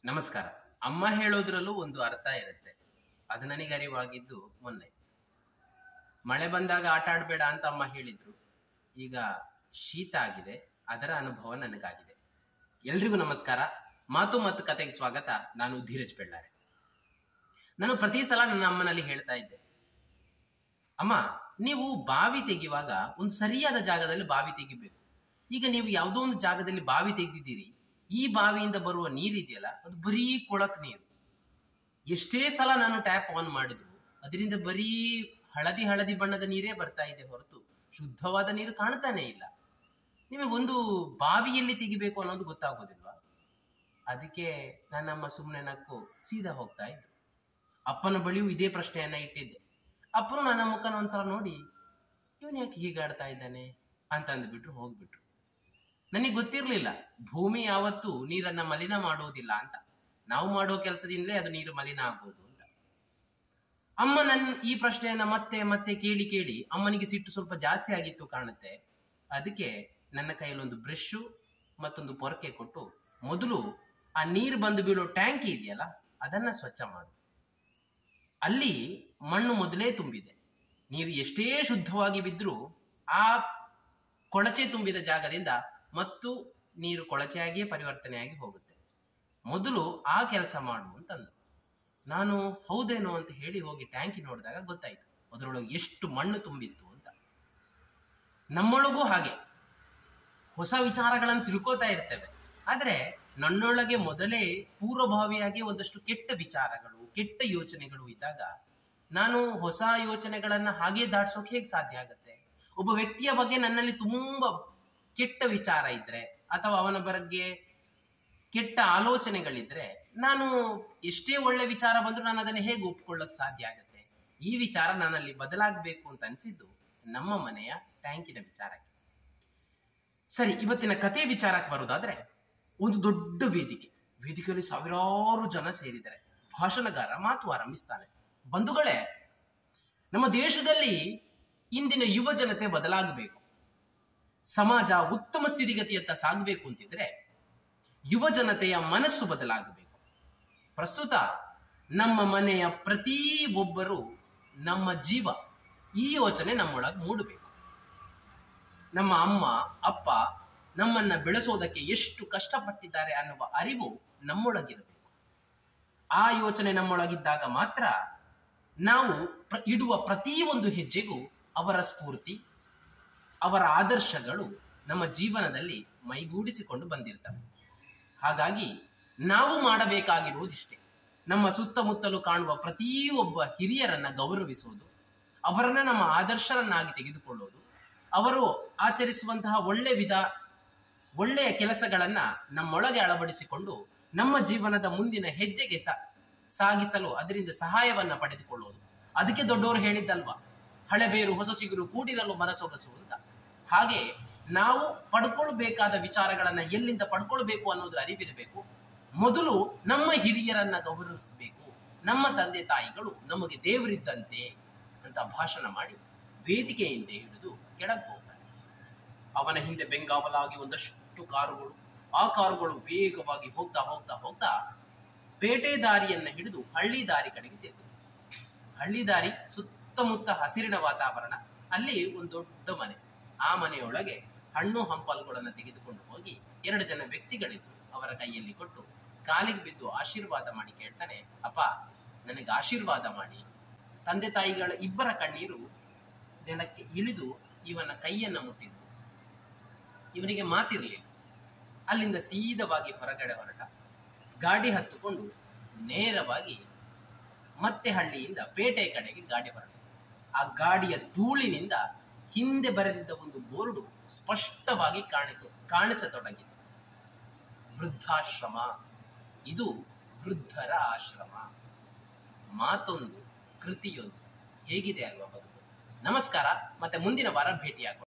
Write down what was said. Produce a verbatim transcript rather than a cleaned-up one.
ನಮಸ್ಕಾರ. ಅಮ್ಮ ಹೇಳೋದ್ರಲ್ಲೂ ಒಂದು ಅರ್ಥ ಇರುತ್ತೆ. ಅದು ನನಗೆ ಅರಿವಾಗಿದ್ದು ಮೊನ್ನೆ. ಮಳೆ ಬಂದಾಗ ಆಟ ಆಡಬೇಡ ಅಂತ ಅಮ್ಮ ಹೇಳಿದ್ರು. ಈಗ ಶೀತ ಆಗಿದೆ, ಅದರ ಅನುಭವ ನನಗಾಗಿದೆ. ಎಲ್ರಿಗೂ ನಮಸ್ಕಾರ. ಮಾತು ಮತ್ತು ಕತೆಗೆ ಸ್ವಾಗತ. ನಾನು ಧೀರಜ್ ಬೆಳ್ಳಾರೆ. ನಾನು ಪ್ರತಿ ಸಲ ನನ್ನ ಅಮ್ಮನಲ್ಲಿ ಹೇಳ್ತಾ ಇದ್ದೆ, ಅಮ್ಮ ನೀವು ಬಾವಿ ತೆಗೆಯುವಾಗ ಒಂದು ಸರಿಯಾದ ಜಾಗದಲ್ಲಿ ಬಾವಿ ತೆಗಿಬೇಕು. ಈಗ ನೀವು ಯಾವುದೋ ಒಂದು ಜಾಗದಲ್ಲಿ ಬಾವಿ ತೆಗೆದಿದ್ದೀರಿ, ಈ ಬಾವಿಯಿಂದ ಬರುವ ನೀರಿದೆಯಲ್ಲ ಅದು ಬರೀ ಕೊಳಕ್ ನೀರು. ಎಷ್ಟೇ ಸಲ ನಾನು ಟ್ಯಾಪ್ ಆನ್ ಮಾಡಿದ್ರು ಅದರಿಂದ ಬರೀ ಹಳದಿ ಹಳದಿ ಬಣ್ಣದ ನೀರೇ ಬರ್ತಾ ಇದೆ ಹೊರತು ಶುದ್ಧವಾದ ನೀರು ಕಾಣ್ತಾನೆ ಇಲ್ಲ. ನಿಮಗೊಂದು ಬಾವಿಯಲ್ಲಿ ತೆಗಿಬೇಕು ಅನ್ನೋದು ಗೊತ್ತಾಗೋದಿಲ್ವಾ? ಅದಕ್ಕೆ ನನ್ನಮ್ಮ ಸುಮ್ಮನೆ ನಕ್ಕು ಸೀದಾ ಹೋಗ್ತಾ ಇದ್ರು. ಅಪ್ಪನ ಬಳಿಯೂ ಇದೇ ಪ್ರಶ್ನೆಯನ್ನ ಇಟ್ಟಿದ್ದೆ. ಅಪ್ಪನು ನನ್ನ ಮುಖನ ಒಂದ್ಸಲ ನೋಡಿ, ಇವನು ಯಾಕೆ ಹೀಗಾಡ್ತಾ ಇದ್ದಾನೆ ಅಂತ ಅಂದ್ಬಿಟ್ರು, ಹೋಗ್ಬಿಟ್ರು. ನನಗೆ ಗೊತ್ತಿರಲಿಲ್ಲ ಭೂಮಿ ಯಾವತ್ತೂ ನೀರನ್ನ ಮಲಿನ ಮಾಡೋದಿಲ್ಲ ಅಂತ. ನಾವು ಮಾಡೋ ಕೆಲಸದಿಂದಲೇ ಅದು ನೀರು ಮಲಿನ ಆಗ್ಬೋದು ಅಂತ. ಅಮ್ಮ ನನ್ನ ಈ ಪ್ರಶ್ನೆಯನ್ನ ಮತ್ತೆ ಮತ್ತೆ ಕೇಳಿ ಕೇಳಿ ಅಮ್ಮನಿಗೆ ಸಿಟ್ಟು ಸ್ವಲ್ಪ ಜಾಸ್ತಿ ಆಗಿತ್ತು ಕಾಣುತ್ತೆ. ಅದಕ್ಕೆ ನನ್ನ ಕೈಯಲ್ಲಿ ಒಂದು ಬ್ರಷ್ ಮತ್ತೊಂದು ಪೊರಕೆ ಕೊಟ್ಟು, ಮೊದಲು ಆ ನೀರು ಬಂದು ಬೀಳೋ ಟ್ಯಾಂಕಿ ಇದೆಯಲ್ಲ ಅದನ್ನ ಸ್ವಚ್ಛ ಮಾಡು. ಅಲ್ಲಿ ಮಣ್ಣು ಮೊದಲೇ ತುಂಬಿದೆ. ನೀರು ಎಷ್ಟೇ ಶುದ್ಧವಾಗಿ ಬಿದ್ದರೂ ಆ ಕೊಳಚೆ ತುಂಬಿದ ಜಾಗದಿಂದ ಮತ್ತು ನೀರು ಕೊಳಚೆಯಾಗಿಯೇ ಪರಿವರ್ತನೆಯಾಗಿ ಹೋಗುತ್ತೆ. ಮೊದಲು ಆ ಕೆಲಸ ಮಾಡು ಅಂತಂದು. ನಾನು ಹೌದೇನೋ ಅಂತ ಹೇಳಿ ಹೋಗಿ ಟ್ಯಾಂಕಿ ನೋಡಿದಾಗ ಗೊತ್ತಾಯ್ತು ಅದರೊಳಗೆ ಎಷ್ಟು ಮಣ್ಣು ತುಂಬಿತ್ತು ಅಂತ. ನಮ್ಮೊಳಗೂ ಹಾಗೆ ಹೊಸ ವಿಚಾರಗಳನ್ನು ತಿಳ್ಕೋತಾ ಇರ್ತೇವೆ. ಆದ್ರೆ ನನ್ನೊಳಗೆ ಮೊದಲೇ ಪೂರ್ವಭಾವಿಯಾಗಿ ಒಂದಷ್ಟು ಕೆಟ್ಟ ವಿಚಾರಗಳು, ಕೆಟ್ಟ ಯೋಚನೆಗಳು ಇದ್ದಾಗ ನಾನು ಹೊಸ ಯೋಚನೆಗಳನ್ನ ಹಾಗೆ ದಾಟ್ಸೋಕೆ ಹೇಗೆ ಸಾಧ್ಯ ಆಗುತ್ತೆ? ಒಬ್ಬ ವ್ಯಕ್ತಿಯ ಬಗ್ಗೆ ನನ್ನಲ್ಲಿ ತುಂಬಾ ಕೆಟ್ಟ ವಿಚಾರ ಇದ್ರೆ ಅಥವಾ ಅವನ ಬಗ್ಗೆ ಕೆಟ್ಟ ಆಲೋಚನೆಗಳಿದ್ರೆ ನಾನು ಎಷ್ಟೇ ಒಳ್ಳೆ ವಿಚಾರ ಬಂದರೂ ನಾನು ಅದನ್ನು ಹೇಗೆ ಒಪ್ಕೊಳ್ಳೋಕೆ ಸಾಧ್ಯ ಆಗುತ್ತೆ? ಈ ವಿಚಾರ ನನ್ನಲ್ಲಿ ಬದಲಾಗಬೇಕು ಅಂತ ಅನ್ಸಿದ್ದು ನಮ್ಮ ಮನೆಯ ಟ್ಯಾಂಕಿನ ವಿಚಾರಕ್ಕೆ. ಸರಿ, ಇವತ್ತಿನ ಕತೆ ವಿಚಾರಕ್ಕೆ ಬರೋದಾದ್ರೆ, ಒಂದು ದೊಡ್ಡ ವೇದಿಕೆ ವೇದಿಕೆಯಲ್ಲಿ ಸಾವಿರಾರು ಜನ ಸೇರಿದ್ದಾರೆ. ಭಾಷಣಗಾರ ಮಾತು ಆರಂಭಿಸ್ತಾನೆ. ಬಂಧುಗಳೇ, ನಮ್ಮ ದೇಶದಲ್ಲಿ ಇಂದಿನ ಯುವ ಜನತೆ ಬದಲಾಗಬೇಕು, ಸಮಾಜ ಉತ್ತಮ ಸ್ಥಿತಿಗತಿಯತ್ತ ಸಾಗಬೇಕು ಅಂತಿದ್ರೆ ಯುವ ಜನತೆಯ ಮನಸ್ಸು ಬದಲಾಗಬೇಕು. ಪ್ರಸ್ತುತ ನಮ್ಮ ಮನೆಯ ಪ್ರತಿ ಒಬ್ಬರು ನಮ್ಮ ಜೀವ, ಈ ಯೋಚನೆ ನಮ್ಮೊಳಗೆ ಮೂಡಬೇಕು. ನಮ್ಮ ಅಮ್ಮ ಅಪ್ಪ ನಮ್ಮನ್ನ ಬೆಳೆಸೋದಕ್ಕೆ ಎಷ್ಟು ಕಷ್ಟಪಟ್ಟಿದ್ದಾರೆ ಅನ್ನುವ ಅರಿವು ನಮ್ಮೊಳಗಿರಬೇಕು. ಆ ಯೋಚನೆ ನಮ್ಮೊಳಗಿದ್ದಾಗ ಮಾತ್ರ ನಾವು ಇಡುವ ಪ್ರತಿಯೊಂದು ಹೆಜ್ಜೆಗೂ ಅವರ ಸ್ಫೂರ್ತಿ, ಅವರ ಆದರ್ಶಗಳು ನಮ್ಮ ಜೀವನದಲ್ಲಿ ಮೈಗೂಡಿಸಿಕೊಂಡು ಬಂದಿರ್ತವೆ. ಹಾಗಾಗಿ ನಾವು ಮಾಡಬೇಕಾಗಿರುವುದಿಷ್ಟೇ, ನಮ್ಮ ಸುತ್ತಮುತ್ತಲು ಕಾಣುವ ಪ್ರತಿಯೊಬ್ಬ ಹಿರಿಯರನ್ನ ಗೌರವಿಸುವುದು, ಅವರನ್ನ ನಮ್ಮ ಆದರ್ಶರನ್ನಾಗಿ ತೆಗೆದುಕೊಳ್ಳೋದು, ಅವರು ಆಚರಿಸುವಂತಹ ಒಳ್ಳೆ ವಿಧ ಒಳ್ಳೆಯ ಕೆಲಸಗಳನ್ನ ನಮ್ಮೊಳಗೆ ಅಳವಡಿಸಿಕೊಂಡು ನಮ್ಮ ಜೀವನದ ಮುಂದಿನ ಹೆಜ್ಜೆಗೆ ಸಾಗಿಸಲು ಅದರಿಂದ ಸಹಾಯವನ್ನ ಪಡೆದುಕೊಳ್ಳೋದು. ಅದಕ್ಕೆ ದೊಡ್ಡವರು ಹೇಳಿದ್ದಲ್ವಾ, ಹಳೆಬೇರು ಹೊಸ ಚಿಗುರು ಕೂಡಿರಲು ಮನಸೊಗಸು ಅಂತ. ಹಾಗೆ ನಾವು ಪಡ್ಕೊಳ್ಬೇಕಾದ ವಿಚಾರಗಳನ್ನ ಎಲ್ಲಿಂದ ಪಡ್ಕೊಳ್ಬೇಕು ಅನ್ನೋದ್ರ ಅರಿವಿರಬೇಕು. ಮೊದಲು ನಮ್ಮ ಹಿರಿಯರನ್ನ ಗೌರವಿಸಬೇಕು. ನಮ್ಮ ತಂದೆ ತಾಯಿಗಳು ನಮಗೆ ದೇವರಿದ್ದಂತೆ ಅಂತ ಭಾಷಣ ಮಾಡಿ ವೇದಿಕೆಯಿಂದ ಹಿಡಿದು ಕೆಳಗೆ ಹೋಗ್ತಾರೆ. ಅವನ ಹಿಂದೆ ಬೆಂಗಾವಲಾಗಿ ಒಂದಷ್ಟು ಕಾರುಗಳು, ಆ ಕಾರುಗಳು ವೇಗವಾಗಿ ಹೋಗ್ತಾ ಹೋಗ್ತಾ ಹೋಗ್ತಾ ಪೇಟೆ ದಾರಿಯನ್ನ ಹಿಡಿದು ಹಳ್ಳಿ ದಾರಿ ಕಡೆಗೆ ತಿರುಗಿದೆ. ಹಳ್ಳಿ ದಾರಿ ಸುತ್ತಮುತ್ತ ಹಸಿರಿನ ವಾತಾವರಣ. ಅಲ್ಲಿ ಒಂದು ದೊಡ್ಡ ಮನೆ. ಆ ಮನೆಯೊಳಗೆ ಹಣ್ಣು ಹಂಪಲುಗಳನ್ನು ತೆಗೆದುಕೊಂಡು ಹೋಗಿ ಎರಡು ಜನ ವ್ಯಕ್ತಿಗಳಿದ್ರು. ಅವರ ಕೈಯಲ್ಲಿ ಕೊಟ್ಟು ಕಾಲಿಗೆ ಬಿದ್ದು ಆಶೀರ್ವಾದ ಮಾಡಿ ಕೇಳ್ತಾನೆ, ಅಪ್ಪ ನನಗೆ ಆಶೀರ್ವಾದ ಮಾಡಿ. ತಂದೆ ತಾಯಿಗಳ ಇಬ್ಬರ ಕಣ್ಣೀರು ನೆಲಕ್ಕೆ ಇಳಿದು ಇವನ ಕೈಯನ್ನ ಮುಟ್ಟಿದ್ರು. ಇವನಿಗೆ ಮಾತಿರ್ಲಿಲ್ಲ. ಅಲ್ಲಿಂದ ಸೀದವಾಗಿ ಹೊರಗಡೆ ಹೊರಟ. ಗಾಡಿ ಹತ್ತುಕೊಂಡು ನೇರವಾಗಿ ಮತ್ತೆ ಹಳ್ಳಿಯಿಂದ ಪೇಟೆ ಕಡೆಗೆ ಗಾಡಿ ಹೊರಟ. ಆ ಗಾಡಿಯ ಧೂಳಿನಿಂದ ಹಿಂದೆ ಬರೆದಿದ್ದ ಒಂದು ಬೋರ್ಡು ಸ್ಪಷ್ಟವಾಗಿ ಕಾಣಿತು ಕಾಣಿಸತೊಡಗಿತು. ವೃದ್ಧಾಶ್ರಮ, ಇದು ವೃದ್ಧರ ಆಶ್ರಮ. ಮಾತೊಂದು ಕೃತಿಯೊಂದು, ಹೇಗಿದೆ ಅಲ್ವಾ ಬದುಕು? ನಮಸ್ಕಾರ, ಮತ್ತೆ ಮುಂದಿನ ವಾರ ಭೇಟಿಯಾಗೋಣ.